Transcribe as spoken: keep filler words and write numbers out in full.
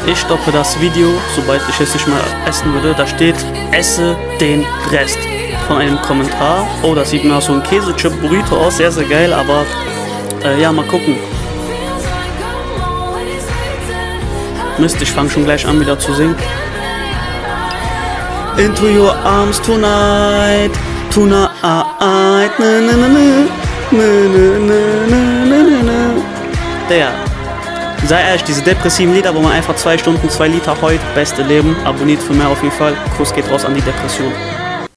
Ich stoppe das Video, sobald ich es nicht mehr essen würde. Da steht, esse den Rest. Von einem Kommentar. Oh, das sieht mir aus so ein Käsechip-Burrito aus. Sehr, sehr geil, aber äh, ja, mal gucken. Mist, ich fange schon gleich an wieder zu singen. Into your arms tonight, tonight, na na na na, na na na na na na. Der, sei ehrlich, diese depressiven Lieder, wo man einfach zwei Stunden, zwei Liter heult, beste Leben, abonniert für mehr auf jeden Fall. Kuss geht raus an die Depression.